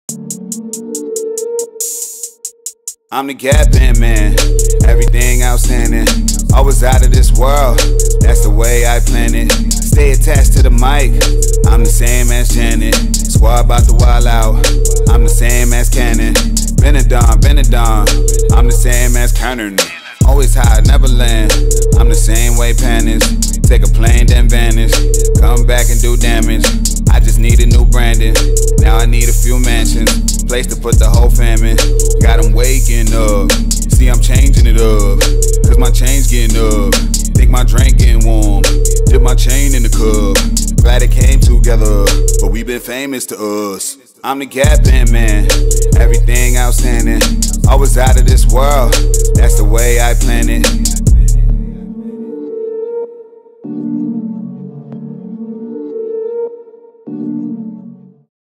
I'm the Gap-In man, everything outstanding. Always out of this world, that's the way I plan it. Stay attached to the mic, I'm the same as Janet. Squad about to wild out, I'm the same as Cannon. Benadon, I'm the same as Kernan. Always high, never land, I'm the same way Panis. Take a plane, then vanish, come back and do damage. I just need a new branding, now I need a few mansions. Place to put the whole fam in, got them waking up. See I'm changing it up, cause my chain's getting up. Think my drink getting warm, dip my chain in the cup. Glad it came together, but we been famous to us. I'm the Gap-In man, everything outstanding. Always out of this world, that's the way I plan it.